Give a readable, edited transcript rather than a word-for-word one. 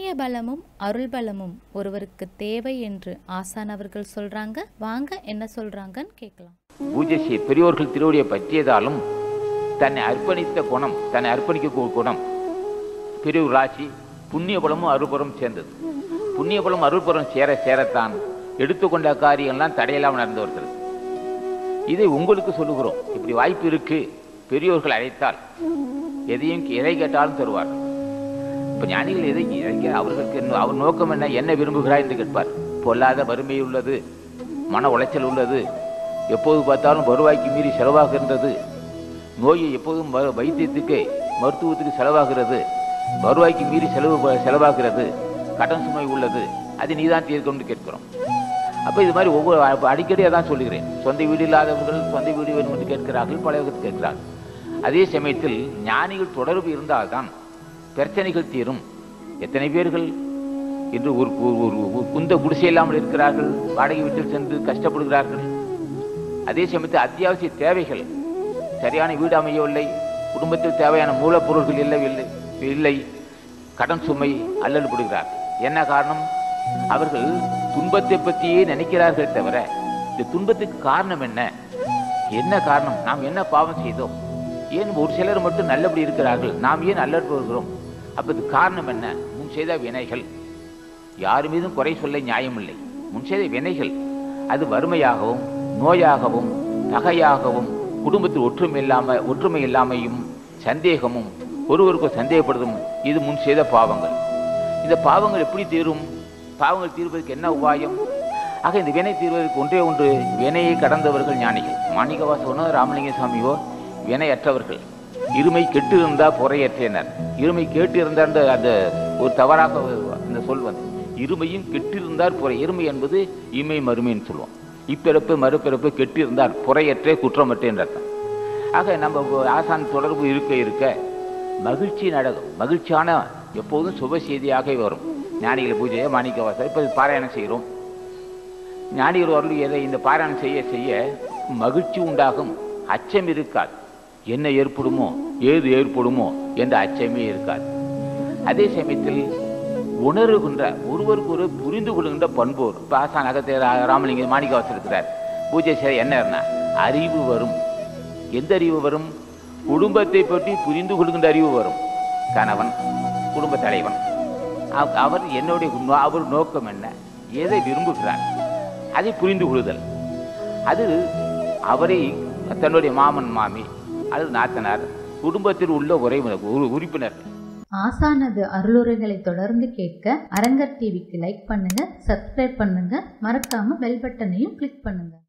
புண்ணிய பலமும் அருள் பலமும் ஒருவருக்கு தேவை என்று ஆசான் அவர்கள் சொல்றாங்க. வாங்க என்ன சொல்றாங்கன்னு கேட்கலாம். பூஜை செய்ய பெரியோர்கள் திருவடியை பற்றியதாலும் தன்னை அர்ப்பணித்த குணம், தன்னை அர்ப்பணிக்க குணம் பெரியோர் ராசி புண்ணிய பலமும் அருள்புறம் சேர்ந்தது. புண்ணிய பலம் அருள்புறம் சேர சேரத்தான் எடுத்துக்கொண்ட காரியங்கள்லாம் தடையில்லாமல் நடந்து வருகிறது. இதை உங்களுக்கு சொல்லுகிறோம். இப்படி வாய்ப்பு இருக்கு. பெரியோர்கள் அழைத்தால் எதை கேட்டாலும் தருவார்கள். இப்போ ஞானிகள் எதை அவர்களுக்கு அவர் நோக்கம் என்ன விரும்புகிறார் என்று கேட்பார். பொல்லாத வறுமை உள்ளது, மன உளைச்சல் உள்ளது, எப்போது பார்த்தாலும் வருவாய்க்கு மீறி செலவாகின்றது, நோயை எப்போதும் வைத்தியத்துக்கு மருத்துவத்துக்கு செலவாகிறது, வருவாய்க்கு மீறி செலவாகிறது, கடன் சுமை உள்ளது, அது நீதான் தீர்க்கணும்னு கேட்கிறோம். அப்போ இது மாதிரி ஒவ்வொரு அடிக்கடி அதான் சொல்லுகிறேன். சொந்த வீடு இல்லாதவர்கள் சொந்த வீடு வேணும் என்று கேட்கிறார்கள், பழைய கேட்கிறார்கள். அதே சமயத்தில் ஞானிகள் தொடர்பு இருந்தால்தான் பிரச்சனைகள் தீரும். எத்தனை பேர்கள் இன்று ஒரு குந்த குடிசை இல்லாமல் இருக்கிறார்கள், வாடகை வீட்டில் சென்று கஷ்டப்படுகிறார்கள். அதே சமயத்தில் அத்தியாவசிய தேவைகள், சரியான வீடு அமையவில்லை, குடும்பத்தில் தேவையான மூலப்பொருட்கள் இல்லை, கடன் சுமை அல்லல்படுகிறார்கள். என்ன காரணம்? அவர்கள் துன்பத்தை பற்றியே நினைக்கிறார்கள் தவிர இந்த துன்பத்துக்கு காரணம் என்ன காரணம்? நாம் என்ன பாவம் செய்தோம்? ஏன் ஒரு சிலர் மட்டும் நல்லபடி இருக்கிறார்கள், நாம் ஏன் அல்லற்படுகிறோம்? அப்போ இது காரணம் என்ன? முன் செய்த வினைகள். யார் மீதும் குறை சொல்ல நியாயமில்லை. முன் செய்த வினைகள் அது வறுமையாகவும் நோயாகவும் தகையாகவும் குடும்பத்தில் ஒற்றுமை இல்லாமையும் சந்தேகமும் ஒருவருக்கு சந்தேகப்படுதும் இது முன் செய்த பாவங்கள். இந்த பாவங்கள் எப்படி தீரும்? பாவங்கள் தீர்வதற்கு என்ன உபாயம்? ஆக இந்த வினை தீர்வதற்கு ஒன்று வினையை கடந்தவர்கள் ஞானிகள். மாணிக்கவாசகனோ ராமலிங்க சாமியோ வினையற்றவர்கள். இருமை கெட்டு இருந்தால் பொறையற்றினர். இருமை கேட்டு இருந்தார் அந்த ஒரு தவறாக அந்த சொல் வந்து இருமையும் கெட்டிருந்தார் பொறை. இருமை என்பது இமை மறுமைன்னு சொல்லுவோம். இப்பிறப்பு மறுபிறப்பு கெட்டு இருந்தார் பொறையற்றே குற்றமற்றே என்ற அர்த்தம். ஆக நம்ம ஆசான் தொடர்பு இருக்க மகிழ்ச்சி நடக்கும். மகிழ்ச்சியான எப்போதும் சுப செய்தியாக வரும். ஞானிகள் பூஜையை மாணிக்கவாசகர் இப்போ பாராயணம் செய்கிறோம். ஞானிகள் வரலும் இந்த பாராயணம் செய்ய மகிழ்ச்சி உண்டாகும். அச்சம் இருக்காது. என்ன ஏற்படுமோ ஏது ஏற்படுமோ என்ற அச்சமே இருக்காது. அதே சமயத்தில் உணர்கின்ற ஒருவருக்கு ஒரு புரிந்து கொள்கின்ற பண்போர். இப்போ ஆசான் அகத்தே ராமலிங்க மாணிக்கவாசகர் இருக்கிறார். பூஜை செய்ய என்ன அறிவு வரும். எந்த அறிவு வரும்? குடும்பத்தை பற்றி புரிந்து கொள்கின்ற அறிவு வரும். கணவன், குடும்ப தலைவன், அவர் அவர் நோக்கம் என்ன, எதை விரும்புகிறார், அதை புரிந்து கொள்ளுதல். அது அவரை தன்னுடைய மாமன் மாமி அல்லது நாத்தனார் குடும்பத்தில் உள்ள உறுப்பினர். ஆசானது அருளுரைகளை தொடர்ந்து கேட்க அரங்கர் டிவிக்கு லைக் பண்ணுங்க, சப்ஸ்கிரைப் பண்ணுங்க, மறக்காம பெல் பட்டனையும் கிளிக் பண்ணுங்க.